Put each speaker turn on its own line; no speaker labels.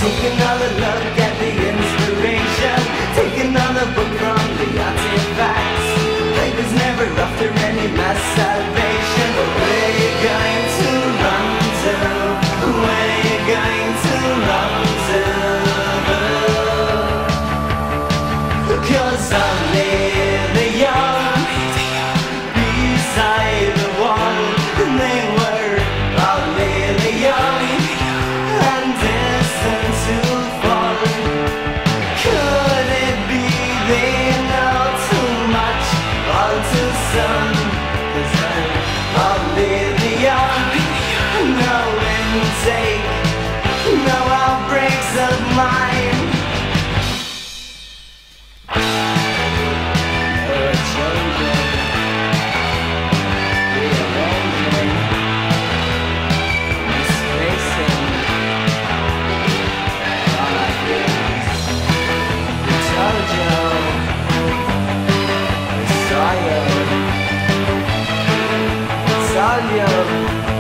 Take another look at the inspiration. Take another book from the artifacts. Papers never after any mass salvation. But where you going to run to? Where you going to run to? 'Cause only the young beside the wall, and they were only the young and destined to fall. Could it be they know too much, all too soon? 'Cause they're only the young, no intake, no outbreaks of mine. Saw you.